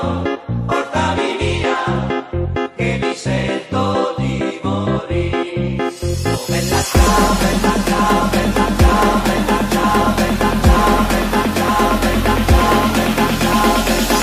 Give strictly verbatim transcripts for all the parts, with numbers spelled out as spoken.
portami via, che mi sento di morire. Oh bella ciao, bella ciao, bella ciao, bella ciao, bella ciao, bella ciao, bella ciao, bella ciao, bella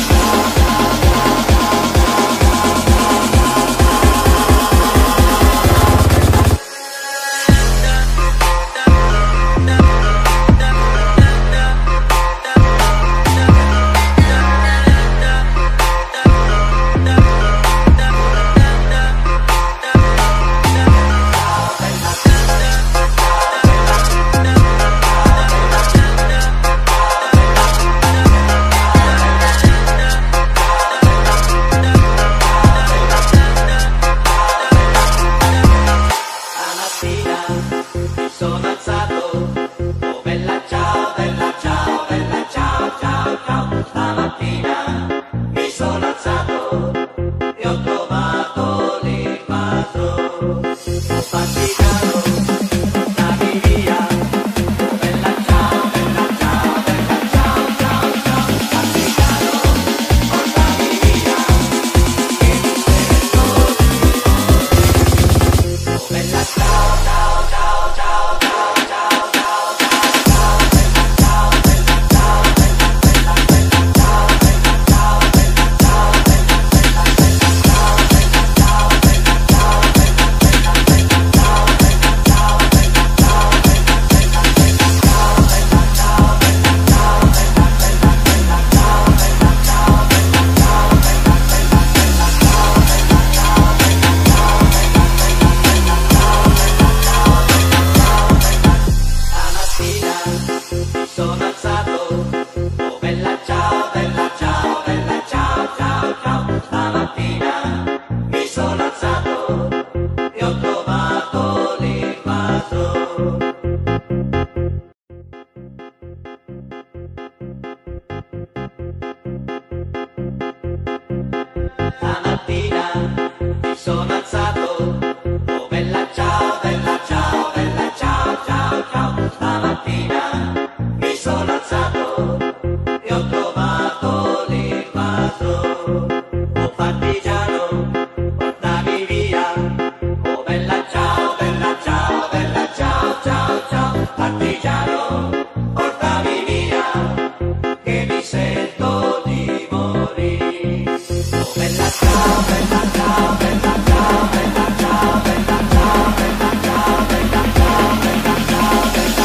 sono alzato, oh bella ciao, bella ciao, bella ciao, ciao, ciao. Stamattina mi sono alzato e ho trovato l'invaso. Oh partigiano, portami via, oh bella ciao, bella ciao, bella ciao, ciao, ciao. Partigiano, portami via, che mi sento di morire. Oh bella ciao, ciao, ciao, ciao. Sono alzato, oh bella ciao, bella ciao, bella ciao, ciao, ciao. Stamattina mi sono alzato e ho trovato l'invaso. Stamattina mi sono alzato, oh bella ciao, bella ciao, bella ciao, ciao, ciao. Stamattina mi sono alzato e ho trovato l'invaso. Oh partigiano, portami via, oh bella ciao, bella ciao, bella ciao, ciao, ciao. Partigiano, portami via, che mi sento di morire. Oh bella ciao, bella ciao, bella ciao, bella ciao, bella ciao, bella ciao, bella ciao, bella ciao, bella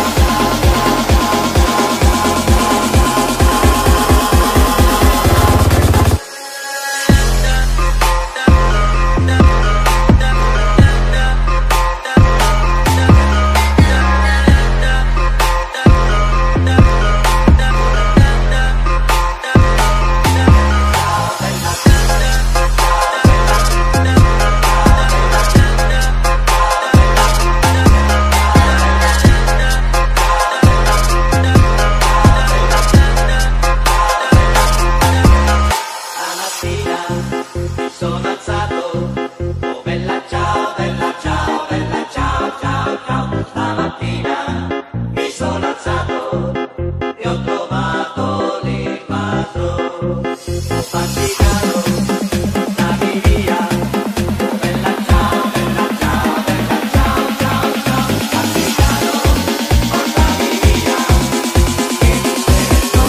sono alzato, oh bella ciao, bella ciao, bella ciao, ciao, ciao. Stamattina mi sono alzato e ho trovato l'invaso. Oh partigiano, portami via, oh bella ciao, bella ciao, bella ciao, ciao, ciao. Partigiano, portami via, che mi sento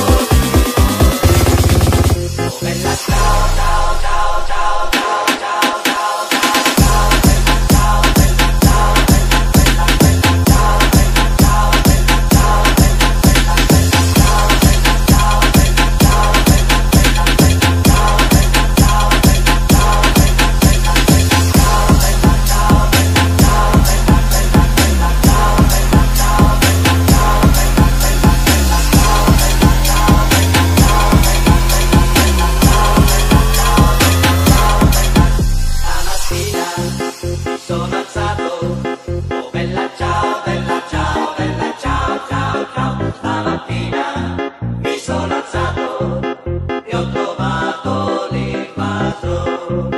di morire. Oh bella ciao, ciao, ciao, ciao, ciao, ciao, ciao, ciao, bella ciao, bella ciao, bella, bella, bella ciao, bella ciao, bella ciao, bella, bella, bella ciao, bella ciao, bella ciao, bella, bella, bella ciao, bella ciao, bella ciao, bella, bella, bella ciao, bella ciao, bella ciao, bella, bella, bella ciao, bella ciao, bella ciao, bella, bella, bella ciao, bella ciao, bella ciao, bella, bella, bella ciao, bella ciao, bella ciao, bella. Stamattina mi sono alzato, oh bella ciao, bella ciao, bella ciao, ciao, ciao. Stamattina mi sono alzato e ho trovato l'invaso.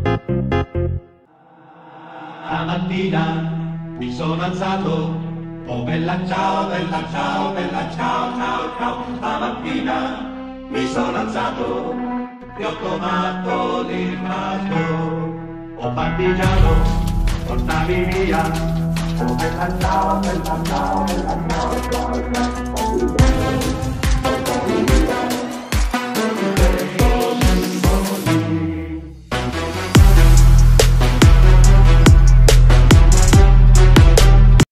Stamattina mi sono alzato, oh bella ciao, bella ciao, bella ciao, ciao, ciao. Stamattina mi sono alzato ti ho trovato l'impasto, oh partigiano, portami via, oh bella ciao, bella ciao, bella ciao.